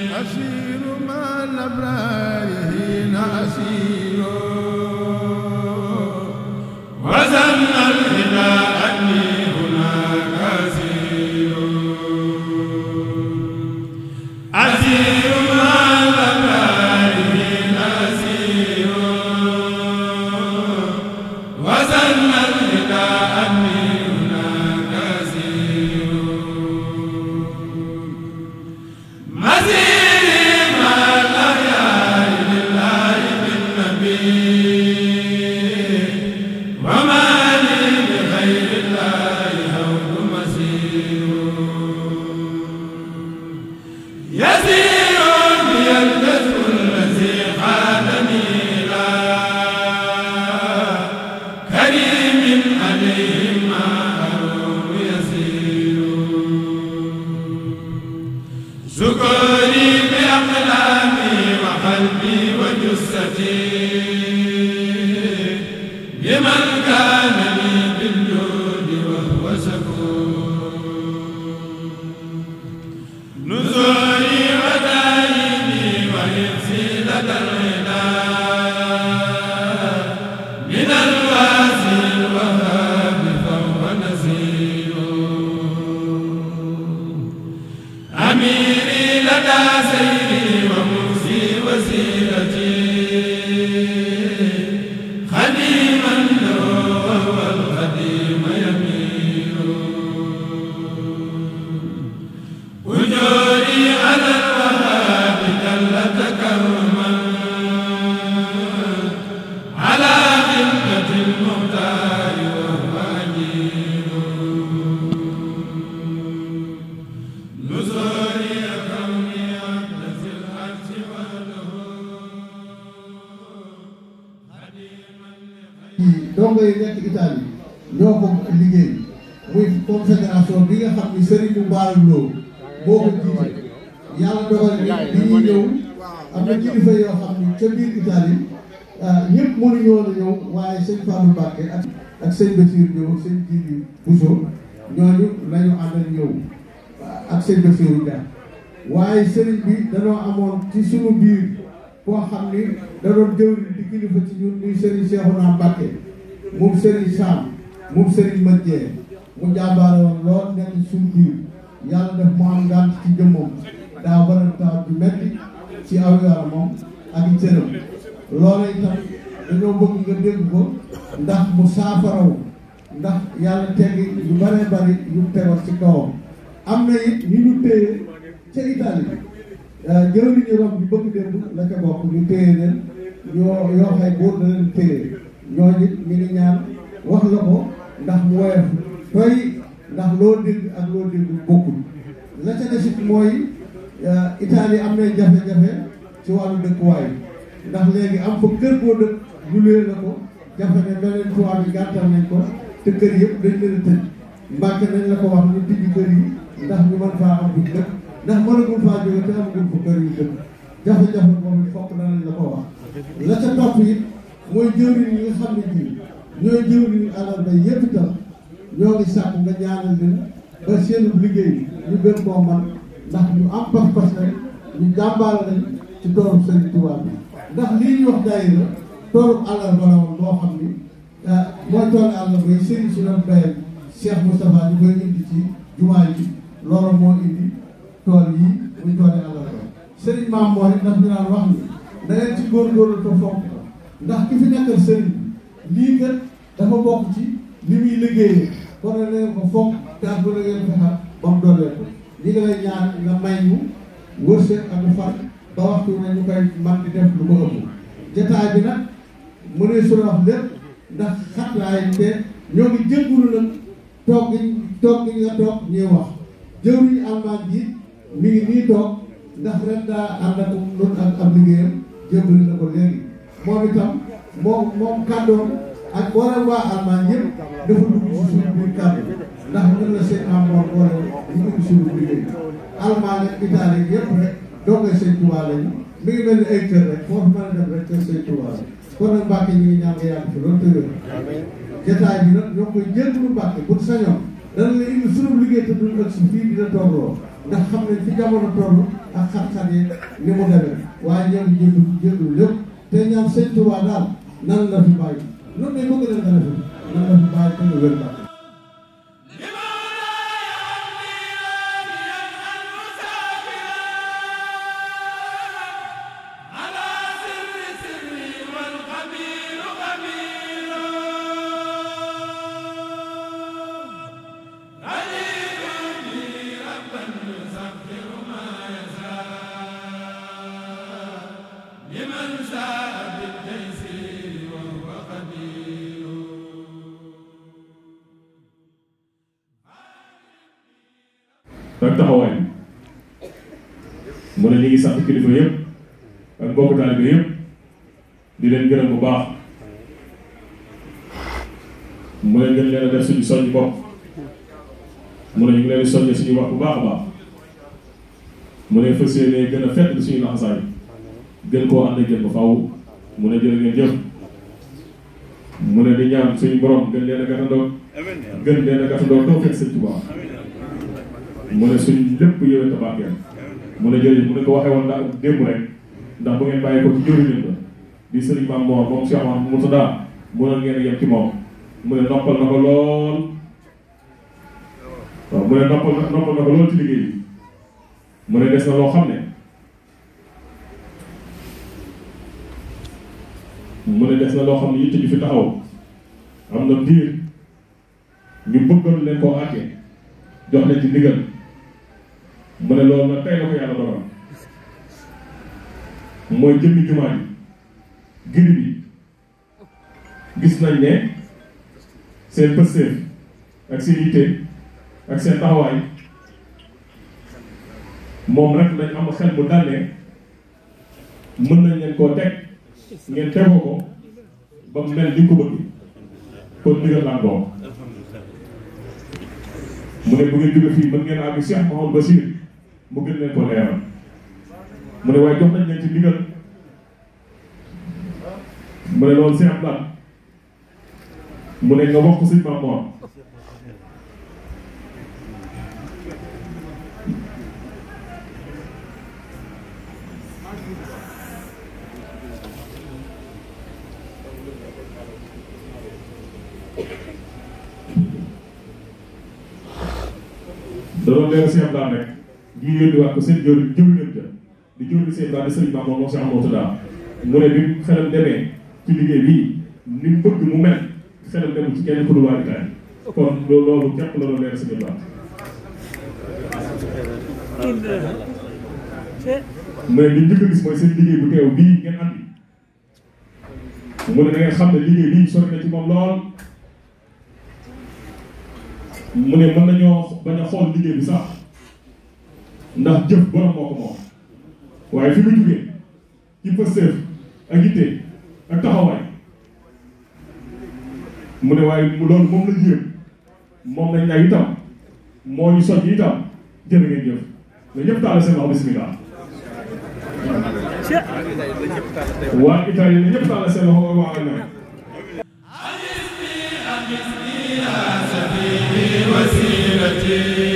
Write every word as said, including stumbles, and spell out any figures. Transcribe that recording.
أسير مع الأبرار حين أسير وزن الهدى أني هناك أسير أسير مع الأبرار حين أسير وزن الهدى أني هناك أسير مسيري مع الأخيار لله بالنبي وما لي بغير الله هود مسير يسير بي الجزء الذي قادني إلى كريم عليه ما أروم يسير شكري بأقلامي وقلبي وجثتي لمن كان لي بالجود وهو شكور نزولي وتأييدي وحفظي لدى الغنى من الواسع الوهاب فهو نزيل أميري لدى سيري ومرسي وسيلتي خديما له وهو الخديم يميل أجوري على الوهاب جل تكرما على خدمة المختار وهو أجيل نزولي كوني أقدس العرش وله خديما dongo yi nekk Italie ñoo ko liggéey muy confédération bi nga xam ni Serigne bu Mbaalu Lo moo ko jiite yàlla dogal ni bi ñuy ñëw am na kilifa yoo xam ni ca biir Italie ñëpp mënuñu woon a ñëw waaye sëñ Fallou Mbacké ak ak sëñ Bassir ñëw sëñ Djili Bousso ñooñu lañu àndal ñëw ak sëñ Bassirou Dia waaye Serigne bi danoo amoon ci sunu biir koo xam ni da doon jëwri di kilifa ci ñun muy Serigne Cheikhouna Mbacké moom Serigne Sam moom Serigne Madjee mu jàmbaare woon lool nekk suñu biir yàlla def mu am ngànt ci jëmmam daa waral taw bi metti ci aw yaramam ak i cëram loola itam dañoo bëgg nga dégg ko ndax mu saafaraw ndax yàlla teggi yu bare bari yu tegoon ci kawam am na it ñu ñu téye ca Italie jëwriñu Rome bi bëgg démb la ca bokk ñu téye leen yoo yoo xay buur na leen téye ñooñu it ñu ngi ñaan wax la ko ndax mu woyof toy ndax loo dégg ak loo dégg bokkul la ca desit mooy Italie am nay jafe-jafe ci wàllu dëkkuwaay ndax léegi am fa kër boo dëkk ñu lee la ko jafe ne beneen tubaab yi gàttal nañ ko te kër yëpp dañ leen a tëj Mbàkke nañ la ko wax ñu tijji kër yi ndax ñu mën faa am bu dëkk ndax mënagul faa jóge te amagul fa kër yu dëkk jafe-jafe boobu fokk danañ la ko wax la ca topp it mooy jëwriñ yi nga xam ne bii ñooy jëwriñ alal bay yëpp itam ñoo ngi sàkk nga ñaanal leen ba seenu liggéey ñu gën koo man ndax ñu am pas-pas rek ñu jàmbaar lañ ci toolu Serigne Touba bi ndax lii ñuy wax daayira toolu alal ba la woon boo xam ni mooy toolu àll bay Serigne si doon bayal Cheikh Moustapha ñu koy indi ci jumaa yi loolu moo indi tool yi muy tooli àll ba Serigne Maam Mor it daf ñu daan wax ni da ngeen ci góorgóorlu te fonk ndax ki fi nekkal Serigne lii kat dafa bokk ci li muy liggéeyee kon nag leen ko fonk te ak bu la ngeen fexal ba mu doolee ko li nga lay ñaan nga may ñu wërsëg ak fan ba waxtu ne ñu koy man di def lu ko ëpp jotaay bi nag mu ne su wax lépp ndax xatlaay te ñoo ngi jéggulu nag toog gi toog gi nga toog ñuy wax jëwriñu almaan ji mi ngi nii toog ndax ren daa ànd ak nun ak am liggéeyam jébbali na ko léegi moom itam moom moom kàddoom ak boolem waa almaan yëpp dafa dugg ci suñu biir kàddu ndax ñun la seen am moom boole ñu dugg suñu liggéey almaan ak Italie yëpp rek doogay sëñ Tuubaa lañu mi ngi mel ni ay kër rek foofu mën a def rek kër sëñ Tuubaa kon nag Mbàkke ñu ngi ñaan nga yàgg fi loolu tëwér jotaay bi nag ñoo koy jël lu Mbàkke bu sañoon dana la indi suñu liggéey te duñ ëgg si fii dina toogloo ndax xam ne fi jamono toll ak xat-xat yi ni mu demee waaye ñoom jéggu jéggu lépp te ñaan sëñ Tuubaa daal nan la fi bàyyi loolu de bëgg nañ dana fi nan la fi bàyyi te nga wér bàyyi ak taxawaay mu ne ñu ngi sant kilifa yëpp ak mbokk taalibe yëpp di leen gërëm bu baax mu ne ngeen leen a def suñu soññ bopp mu ne ñu ngi leen di soññee suñu wax bu baax a baax mu ne fas yéene gën a fett suñu laxasaay gën koo ànd jël ba faaw mu ne jërë ngeen jëf mu ne di ñaan suñu borom gën leen a gàttandoo gën leen a gàttandoo toog fekk Sëñ Tuubaa mu ne suñ lépp yëwee tabaakeel mu ne jërëjëf mu ne ko waxee woon ndax démb rek ndax bu ngeen bàyyi ko ci jëriñam la di sëriñ Maam Moor moom Cheikh Mamadou Mourtada mënoon ngeen a yem ci moom mu ne noppal na ko lool waaw mu ne noppal noppal na ko lool ci liggéey bi mu ne des na loo xam ne mu ne des na loo xam ne yitte ju fi taxaw am na diir ñu bëggoon leen koo àggee jox leen ci ndigal mu ne loolu nag tey la ko yàlla dogal mooy jëmmi jumaa ji giri bi gis nañ ne seen pëstéef ak seen yitte ak seen taxawaay moom rek lañ am xel bu dalee mën nañ leen koo teg ngeen tegoo ko ba mu mel ni ko bëgg kon ndigal laa doom mu ne bu ngeen jóge fii mën ngeen a àgg Cheikh Mouhamadou Bassir mu gën leen ko leeral mu ne waaye jox nañ leen ci ndigal mu ne loolu Cheikh Abdou mu ne nga wax ko sëñ Maam Moor da doon leer Cheikh Abdou rek di yónniwaat ko seen jëwriñ jëwriñam ja di jëwriñ Cheikh Abdou di sëriñ Maam Moor moom Cheikh Mourtada mu ne bi mu xelam demee ci liggéey bii ni mu bëgg mu mel xelam dem ci kenn ku dul waa Italie kon loolu képp la doon leer Cheikh Abdou mu ne li njëkk a gis mooy seen liggéey bu teew bii ngeen andi mu ne da ngeen xam ne liggéey bii sori na ci moom lool mu ne mën nañoo bañ a xool liggéey bi sax ndax jëf borom moo ko moom waaye fi mu jugee ci pësteef ak yitte ak taxawaay mu ne waaye loolu moom la jéem moom lañ nag itam moo ñu soññ itam jërë ngeen jëf mais ñëpp taal seen wax bismillah waa Italie ne ñëpp taal seen wax waa Allemagne وسيلتي